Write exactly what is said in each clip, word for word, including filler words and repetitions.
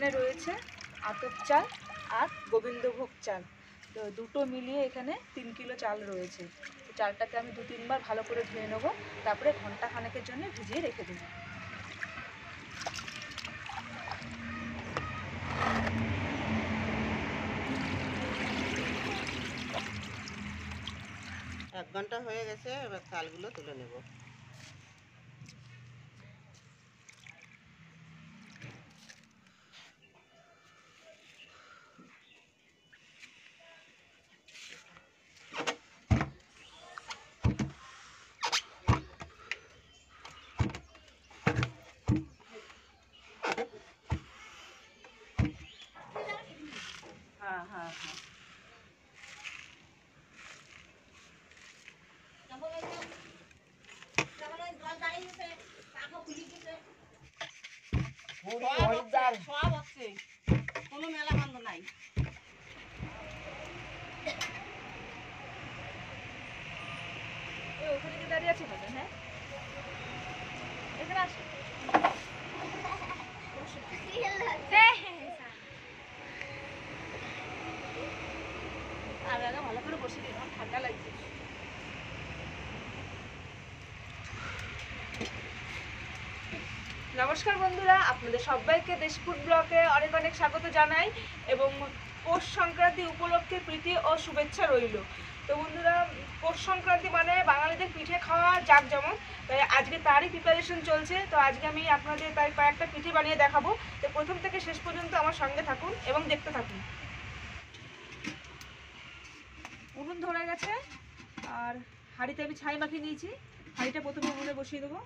এখানে রয়েছে আতপ চাল আর গোবিন্দভোগ চাল, তো দুটো মিলিয়ে এখানে তিন কিলো চাল রয়েছে। চালটাকে আমি দু তিনবার ভালো করে ধুয়ে নেবো, তারপরে ঘন্টা খানেকের জন্য ভিজিয়ে রেখে দেবো। এক ঘন্টা হয়ে গেছে, এবার চালগুলো তুলে নেব। হ্যাঁ হ্যাঁ হ্যাঁ কোনো মেলা বন্ধ নাই। ওখানে কি দাঁড়িয়ে আছে? হ্যাঁ এখানে আসো। আমি আগে ভালো করে বসে দিলাম, ঠান্ডা লাগছে। নমস্কার বন্ধুরা, আপনাদের সবাইকে দেশফুড ব্লগে অনেক অনেক স্বাগত জানাই এবং পৌষ সংক্রান্তি উপলক্ষে প্রীতি ও শুভেচ্ছা রইল। তো বন্ধুরা, পৌষ সংক্রান্তি মানে বাঙালিদের পিঠে খাওয়া জাঁকজমক, তাই আজকে তারই প্রিপারেশন চলছে। তো আজকে আমি আপনাদের তাই কয়েকটা পিঠে বানিয়ে দেখাবো। তো প্রথম থেকে শেষ পর্যন্ত আমার সঙ্গে থাকুন এবং দেখতে থাকুন। উনুন ধরে গেছে আর হাঁড়িতে আমি ছাই মাখিয়ে নিয়েছি। হাঁড়িটা প্রথমে উনুনে বসিয়ে দেবো।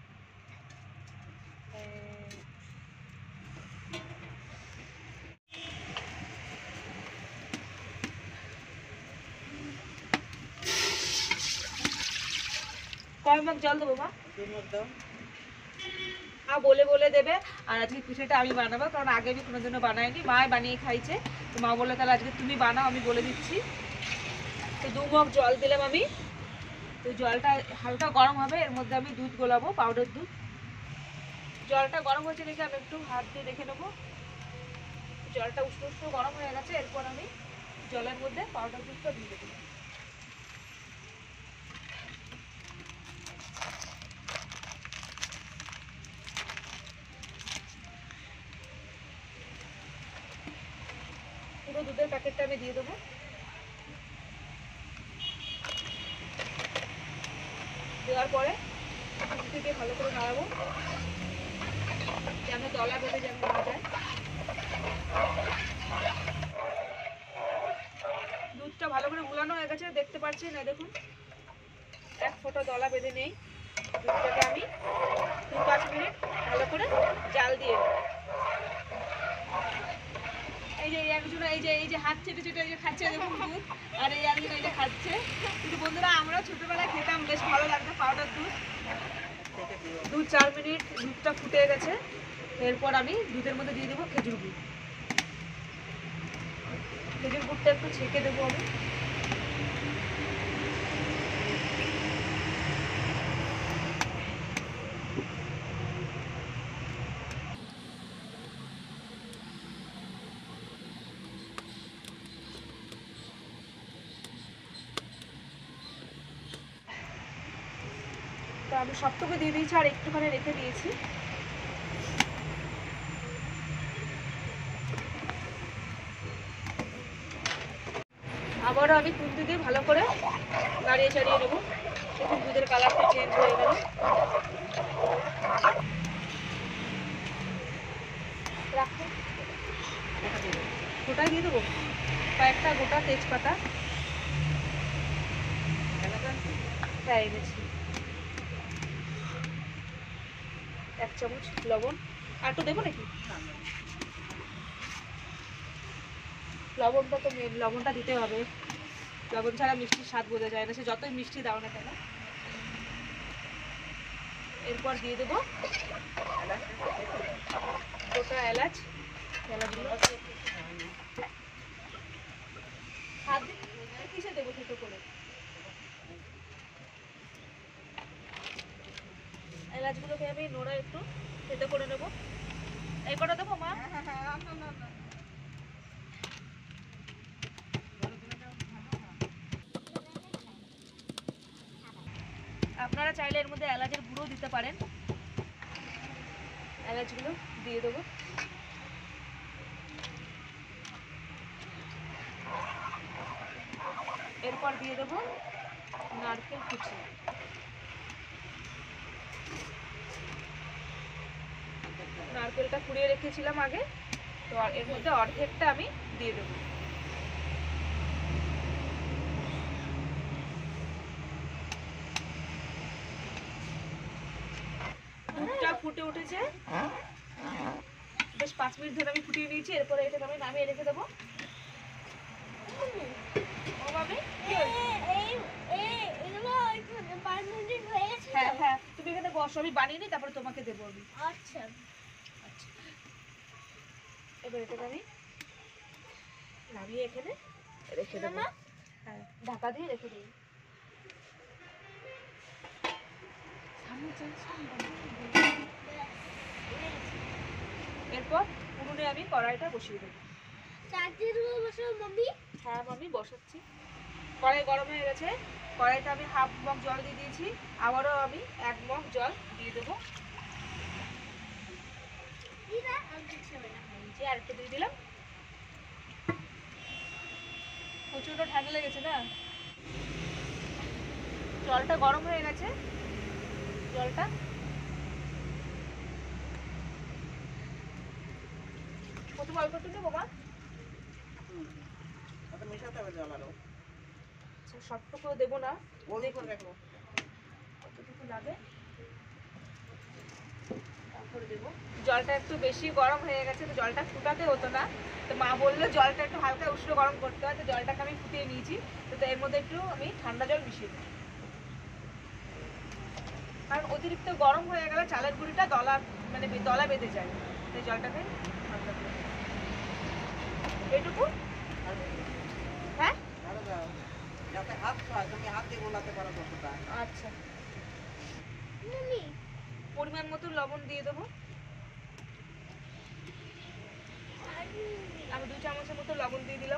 কয় মগ জল দেবো মা? মা বলে বলে দেবে। আর আজকে পিঠেটা আমি বানাবো, কারণ আগে আমি কোনোদিনও বানাইনি, মাই বানিয়ে খাইছে। তো মা বলে তাহলে আজকে তুমি বানাও, আমি বলে দিচ্ছি। তো দু মগ জল দিলাম আমি। তো জলটা হালকা গরম হবে, এর মধ্যে আমি দুধ গোলাবো, পাউডার দুধ। জলটা গরম হয়েছে দেখে আমি একটু হাত দিয়ে দেখে নেবো। জলটা উষ্ণ উষ্ণ গরম হয়ে গেছে, এরপর আমি জলের মধ্যে পাউডার দুধটা দিয়ে দেবো। পুরো দুধের প্যাকেটটা আমি দিয়ে দেবো। দেওয়ার পরে দিয়ে ভালো করে নাড়াবো, যেন দলা বেঁধে যেন না যায়। দুধটা ভালো করে গুলানো হয়ে গেছে, দেখতে পাচ্ছেন, না দেখুন এক ফোঁটা দলা বেঁধে নেই। দুধটাকে আমি দু পাঁচ মিনিট ভালো করে জাল দিয়ে দেবো। এই যে একজন এই যে এই যে হাত চেটে চেটে এই যে খাচ্ছে দেখুন দুধ, আর এই একজন এই যে খাচ্ছে। কিন্তু বন্ধুরা, আমরা ছোটবেলায় খেতাম, বেশ ভালো লাগতো পাউডার দুধ। দু চার মিনিট দুধটা ফুটে গেছে, এরপর আমি দুধের মধ্যে দিয়ে দেবো খেজুর গুড়। খেজুর গুড়টা একটু ছেঁকে দেবো আমি। তো আমি সবটুকু দিয়ে দিয়েছি আর একটুখানি রেখে দিয়েছি। আবারও আমি খুন্তি দিয়ে ভালো করে নাড়িয়ে চাড়িয়ে নেবো। দেখুন দুধের কালারটা চেঞ্জ হয়ে গেল। রাখো, গোটা দিয়ে দেবো কয়েকটা গোটা তেজপাতা। হ্যাঁ এনেছি। এক চামচ লবণ। আর একটু দেবো নাকি? লবণটা তো মেন, লবণটা দিতে হবে। লবণ ছাড়া মিষ্টির স্বাদ বোঝা যায় না, সে যতই মিষ্টি দাও না কেন। এরপর দিয়ে দেবো গোটা এলাচ। এলাচগুলো হাত দিয়ে কিসে দেবো ছোটো করে? এলাচগুলোকে আমি নোড়া একটু থেতো করে নেবো। এই কটা দেবো মা? আপনারা চাইলে এর মধ্যে এলাচের গুঁড়ো দিতে পারেন। এলাচগুলো দিয়ে দেবো। এরপর দিয়ে দেবো নারকেল কুচি। নারকেলটা কুড়িয়ে রেখেছিলাম আগে, তো এর মধ্যে অর্ধেকটা আমি দিয়ে দেবো। দুধটা ফুটে উঠেছে, বেশ পাঁচ মিনিট ধরে আমি ফুটিয়ে নিয়েছি। এরপরে এটাকে আমি নামিয়ে রেখে দেবো। ও মামি, হ্যাঁ হ্যাঁ, তুমি এখানে বসো, আমি বানিয়ে নিই, তারপরে তোমাকে দেবো আমি। আচ্ছা আচ্ছা, এবার এটাকে আমি নামিয়ে এখানে রেখে দেবো। হ্যাঁ, ঢাকা দিয়ে রেখে দিই। এরপর উনুনে আমি কড়াইটা বসিয়ে দেবো। হ্যাঁ মামি, বসাচ্ছি। কড়াই গরম হয়ে গেছে, কড়াইতে আমি হাফ মগ জল দিয়ে দিয়েছি, আবারও আমি এক মগ জল দিয়ে দেবো। আর একটু দিয়ে দিলাম। প্রচন্ড ঠান্ডা লেগেছে না? জলটা গরম হয়ে গেছে, জলটা প্রথম অল্প একটু দেবো মা। মেশাতে হবে জল আরো। আচ্ছা, সবটুকু দেবো না, দেখো কতটুকু লাগে তারপরে দেবো। জলটা একটু বেশি গরম হয়ে গেছে, তো জলটা ফুটাতে হতো না, তো মা বললো জলটা একটু হালকা উষ্ণ গরম করতে হয়, তো জলটাকে আমি ফুটিয়ে নিয়েছি। তো এর মধ্যে একটু আমি ঠান্ডা জল মিশিয়ে দিই, কারণ অতিরিক্ত গরম হয়ে গেলে চালের গুঁড়িটা দলা মানে দলা বেঁধে যায়। তো জলটাকে ঠান্ডা করে এইটুকু। হ্যাঁ, যাতে হাত পায়, তুমি হাত দিয়ে গোলাতে পারো কতটা। আচ্ছা, পরিমাণ মতো লবণ দিয়ে দেবো। আমি দু চামচের মতো লবণ দিয়ে দিলাম।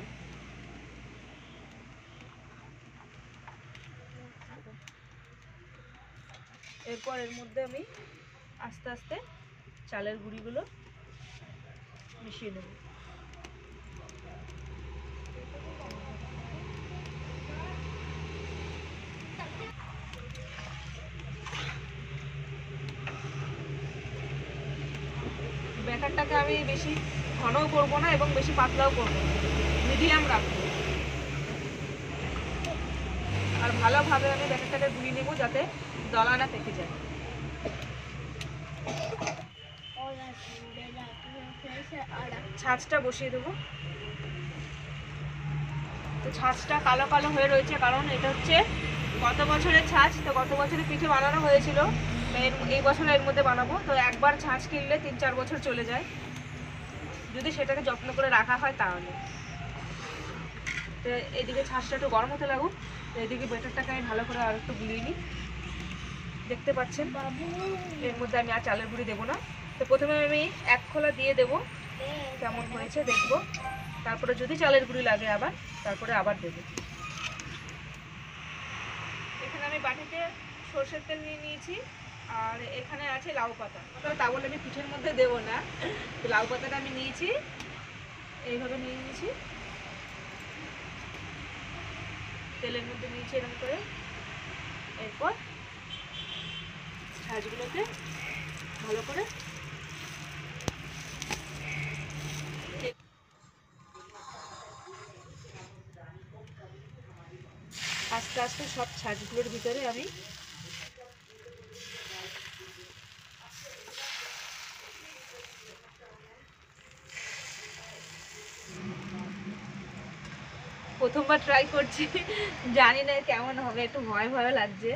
এরপর এর মধ্যে আমি আস্তে আস্তে চালের গুঁড়িগুলো মিশিয়ে নেব। ব্যাটারটাকে আমি বেশি ঘনও করবো না এবং বেশি পাতলাও করবো না, মিডিয়াম রাখবো। আর ভালোভাবে আমি ব্যাটারটাকে গুলিয়ে নেবো যাতে দলা না পেকে যায়। ছাঁচটা বসিয়ে দেবো। তো ছাঁচটা কালো কালো হয়ে রয়েছে, কারণ এটা হচ্ছে গত বছরের ছাঁচ। তো গত বছরে পিঠে বানানো হয়েছিল, এই বছর এর মধ্যে বানাবো। তো একবার ছাঁচ কিনলে তিন চার বছর চলে যায় যদি সেটাকে যত্ন করে রাখা হয় তাহলে। তো এদিকে ছাঁচটা একটু গরম হতে লাগুক, তো এদিকে ব্যাটারটাকে আমি ভালো করে আর একটু গুলিয়ে নিই। দেখতে পাচ্ছেন এর মধ্যে আমি আর চালের গুঁড়ি দেবো না। তো প্রথমে আমি এক খোলা দিয়ে দেবো, কেমন হয়েছে দেখবো, তারপরে যদি চালের গুঁড়ি লাগে আবার তারপরে আবার দেবো। এখানে আমি বাটিতে সরষের তেল নিয়ে নিয়েছি, আর এখানে আছে লাউ পাতা। তা বলে আমি পিঠের মধ্যে দেবো না, তো লাউ পাতাটা আমি নিয়েছি, এইভাবে নিয়ে নিয়েছি, তেলের মধ্যে নিয়েছি এরকম করে। এরপর ছাঁচগুলোকে ভালো করে আস্তে আস্তে সব ছাঁচগুলোর ভিতরে আমি প্রথমবার ট্রাই করছি, জানি না কেমন হবে, একটু ভয় ভয় লাগছে।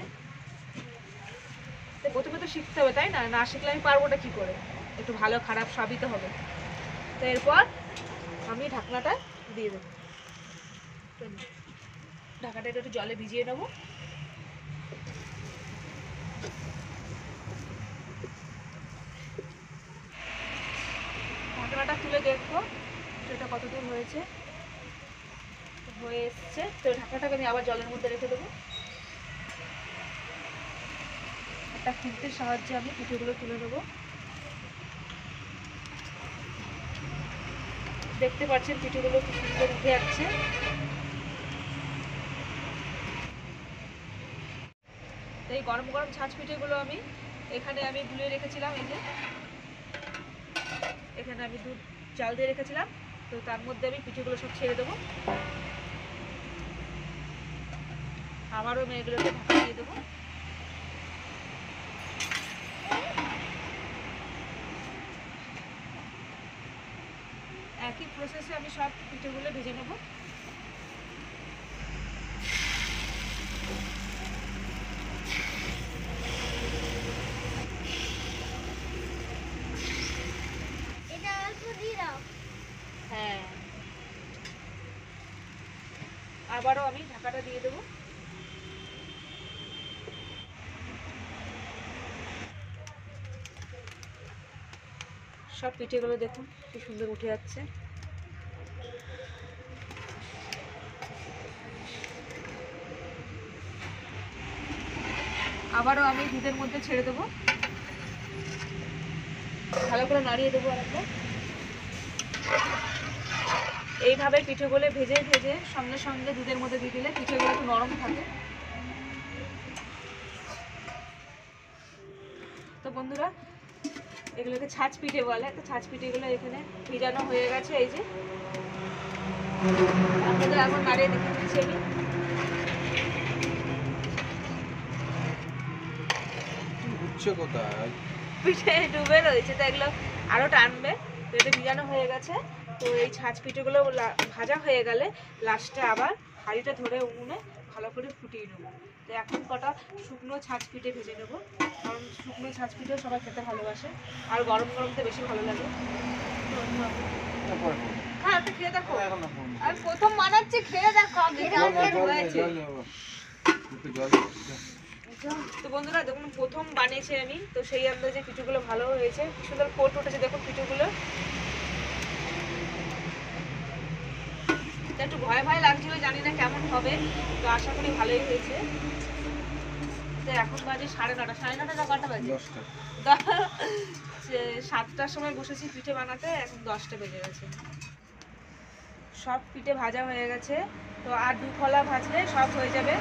তো প্রথমে তো শিখতে হবে, তাই না? না শিখলে আমি পারবোটা কি করে? একটু ভালো খারাপ সবই তো হবে। তো এরপর আমি ঢাকনাটা দিয়ে দেবো। ঢাকাটা একটু জলে ভিজিয়ে নেবো। তুলে দেখবো এটা কত দূর হয়েছে। হয়ে এসছে, তো ঢাকাটাকে আমি আবার জলের মধ্যে রেখে দেবো। একটা খুন্তির সাহায্যে আমি পিঠেগুলো তুলে নেবো। দেখতে পাচ্ছেন পিঠেগুলো কি সুন্দর উঠে যাচ্ছে। এই গরম গরম ছাঁচ পিঠেগুলো আমি এখানে আমি গুলিয়ে রেখেছিলাম। এই যে এখানে আমি দুধ চাল দিয়ে রেখেছিলাম, তো তার মধ্যে আমি পিঠেগুলো সব ছেড়ে দেবো। আবারও আমি এগুলোকে ঢাকা দিয়ে দেবো। একই প্রসেসে আমি সব পিঠেগুলো ভেজে নেব। হ্যাঁ, আবারও আমি ঢাকাটা দিয়ে দেবো। সব পিঠেগুলো দেখুন কি সুন্দর উঠে যাচ্ছে। আবারও আমি দুধের মধ্যে ছেড়ে দেবো, ভালো করে নাড়িয়ে দেবো আরেকবার। এইভাবে পিঠেগুলো ভেজে ভেজে সঙ্গে সঙ্গে দুধের মধ্যে দিয়ে দিলে পিঠেগুলো একটু নরম থাকে। তো বন্ধুরা, এগুলোকে ছাঁচ পিঠে বলে। তো ছাঁচ পিঠেগুলো এখানে ভিজানো হয়ে গেছে। এই যে আপনাদের এখন নাড়িয়ে দেখে দিচ্ছি আমি। পিঠে ডুবে রয়েছে, তো এগুলো আরো টানবে। তো এটা ভিজানো হয়ে গেছে। তো এই ছাঁচ পিঠেগুলো ভাজা হয়ে গেলে লাস্টে আবার হাঁড়িটা ধরে উনুনে ভালো করে ফুটিয়ে নেবো। তো এখন কটা শুকনো ছাঁচ পিঠে ভেজে নেবো, কারণ শুকনো ছাঁচ পিঠেও সবাই খেতে ভালোবাসে, আর গরম গরমতে বেশি ভালো লাগে। হ্যাঁ, একটু খেয়ে দেখো। আর প্রথম বানাচ্ছি, খেয়ে দেখো হয়েছে। তো বন্ধুরা দেখুন, প্রথম বানিয়েছি আমি, তো সেই আন্দাজে পিঠেগুলো ভালো হয়েছে। কি সুন্দর কোট উঠেছে দেখুন পিঠেগুলো। একটু ভয় ভয় লাগছিল, জানি না কেমন হবে, তো আশা করি ভালোই হয়েছে। তো এখন বাজে সাড়ে নটা সাড়ে নটা না কটা বাজে? সাতটার সময় বসেছি পিঠে বানাতে, এখন দশটা বেজে গেছে। সব পিঠে ভাজা হয়ে গেছে, তো আর দু ফলা ভাজলে সব হয়ে যাবে।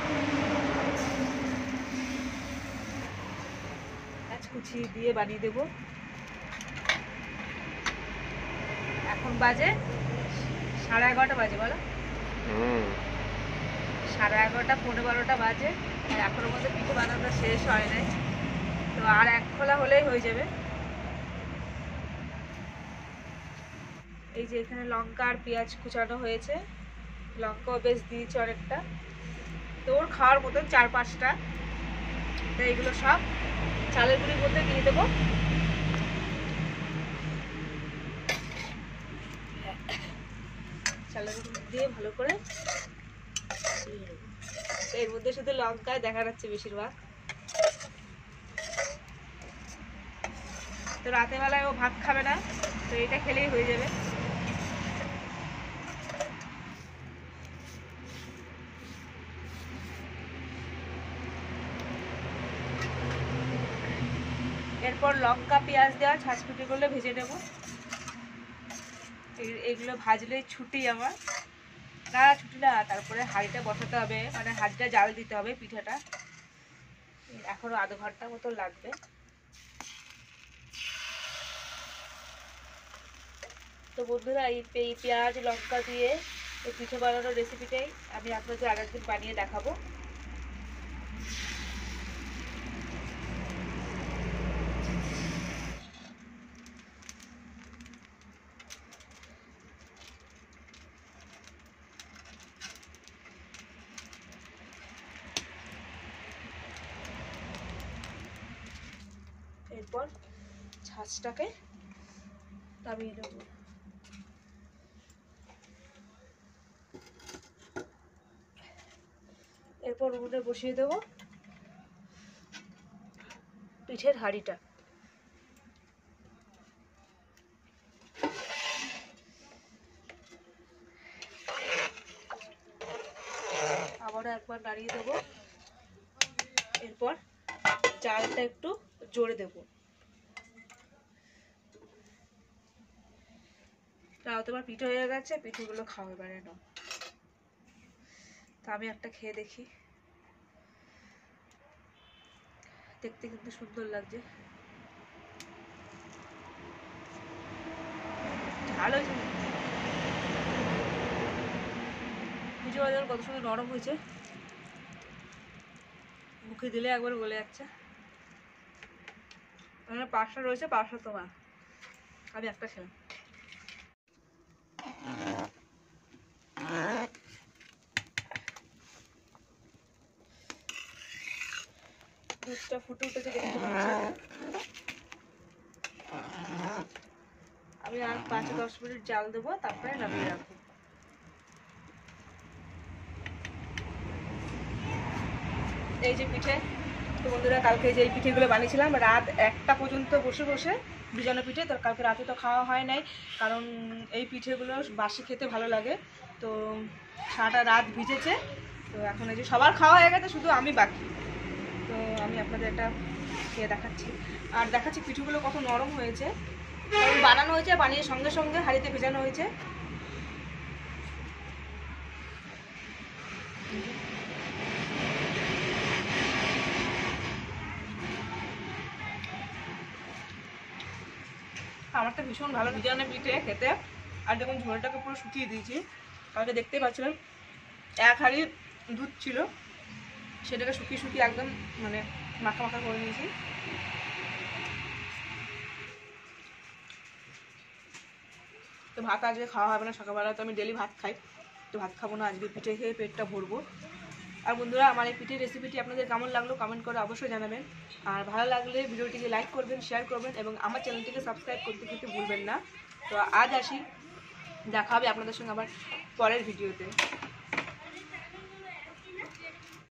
কুচি দিয়ে বানিয়ে দেব। এখন বাজে সাড়ে এগারোটা বাজে, বলো সাড়ে এগারোটা পনেরো বারোটা বাজে, এখনো মধ্যে পিঠে বানানো শেষ হয় নাই। তো আর এক খোলা হলেই হয়ে যাবে। এই যে এখানে লঙ্কা আর পেঁয়াজ কুচানো হয়েছে, লঙ্কাও বেশ দিয়েছে অনেকটা, তো ওর খাওয়ার মতন চার পাঁচটা। তো এগুলো সব চালের গুঁড়ির মধ্যে দিয়ে দেবো। চালের গুঁড়ি দিয়ে ভালো করে এর মধ্যে শুধু লঙ্কায় দেখা যাচ্ছে বেশিরভাগ। তো রাতে বেলায় ও ভাত খাবে না, তো এটা খেলেই হয়ে যাবে। এরপর লঙ্কা পেঁয়াজ দেওয়া ছাঁচ পিঠেগুলো ভেজে নেব। এগুলো ভাজলে ছুটি আমার না, ছুটি না, তারপরে হাঁড়িটা বসাতে হবে, মানে হাঁড়িটা জাল দিতে হবে পিঠাটা। এখনো আধ ঘন্টা মতো লাগবে। তো বন্ধুরা, এই পেঁয়াজ লঙ্কা দিয়ে এই পিঠে বানানোর রেসিপিটাই আমি আপনাদের আরেকদিন বানিয়ে দেখাবো। এরপর ছাঁচটাকে নামিয়ে নেব। এরপর উনুনে বসিয়ে দেব পিঠের হাঁড়িটা। আবারও একবার নাড়িয়ে দেবো। এরপর চালটা একটু জোরে দেবো। তাও তোমার পিঠে হয়ে গেছে, পিঠেগুলো খাওয়া এবারে নাও। তা আমি একটা খেয়ে দেখি, দেখতে কিন্তু সুন্দর লাগছে। ভালো পিঠে বাজার কত সুন্দর নরম হয়েছে, মুখে দিলে একবার গলে যাচ্ছে। পাঁচটা রয়েছে, পাঁচটা তোমার, আমি একটা খেলাম। দুধটা ফুটে উঠেছে দেখতে পাচ্ছি। আমি আর পাঁচ দশ মিনিট জাল দেবো, তারপরে নামিয়ে রাখবো। এই যে পিঠে, তো বন্ধুরা কালকে যে এই পিঠেগুলো বানিয়েছিলাম রাত একটা পর্যন্ত বসে বসে ভিজানো পিঠে। তো কালকে রাতে তো খাওয়া হয় নাই, কারণ এই পিঠেগুলো বাসি খেতে ভালো লাগে। তো সারাটা রাত ভিজেছে। তো এখন এই যে সবার খাওয়া হয়ে গেছে, শুধু আমি বাকি। তো আমি আপনাদের একটা খেয়ে দেখাচ্ছি, আর দেখাচ্ছি পিঠেগুলো কত নরম হয়েছে। কারণ বানানো হয়েছে, বানিয়ে সঙ্গে সঙ্গে হাঁড়িতে ভেজানো হয়েছে। আমার তো ভীষণ ভালো ভিজানো পিঠে খেতে। আর দেখুন ঝোলটাকে পুরো শুকিয়ে দিয়েছি। কালকে দেখতেই পাচ্ছিলাম এক হাঁড়ি দুধ ছিল, সেটাকে শুকিয়ে শুকিয়ে একদম মানে মাখা মাখা করে নিয়েছি। তো ভাত আজকে খাওয়া হবে না, সকালবেলা তো আমি ডেলি ভাত খাই, তো ভাত খাবো না, আজকে পিঠে খেয়ে পেটটা ভরবো। আর বন্ধুরা আমার এই পিঠের রেসিপিটি আপনাদের কেমন লাগলো কমেন্ট করে অবশ্যই জানাবেন। আর ভালো লাগলে ভিডিওটিকে লাইক করবেন, শেয়ার করবেন এবং আমার চ্যানেলটিকে সাবস্ক্রাইব করতে কিন্তু ভুলবেন না। তো আজ আসি, দেখা হবে আপনাদের সঙ্গে আবার পরের ভিডিওতে।